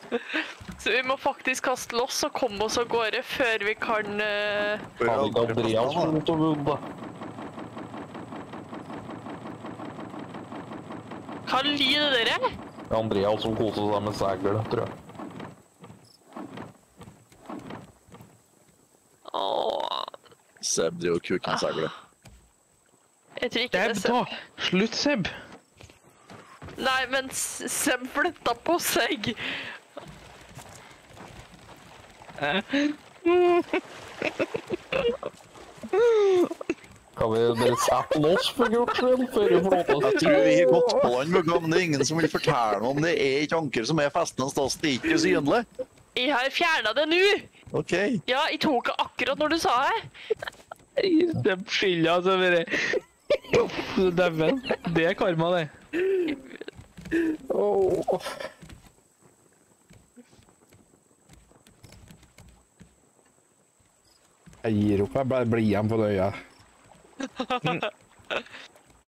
Så vi må faktisk kaste loss og komme oss av gårde før vi kan... Har vi ikke Andreas rundt og vunnet? Hva lider dere? Andreas som koser seg med segler, tror jeg. Åh... Seb driver og kuker en segle. Jeg tror ikke det er Seb, da! Slutt, Seb! Nei, men Seb flytta på seg. Kan vi bare sette loss for guds skyld, før vi får lov Jeg tror vi har gått på land med gang. Det er ingen som vil fortelle noe om det er ikke anker som er festet en sted. Det er ikke synlig. Jeg har fjernet det nå. Ok. Ja, jeg tok det akkurat når du sa det. Seb skylder, altså, bare... Dæven. Det er karma, det. Jeg gir opp, jeg bare blir igjen på det øya.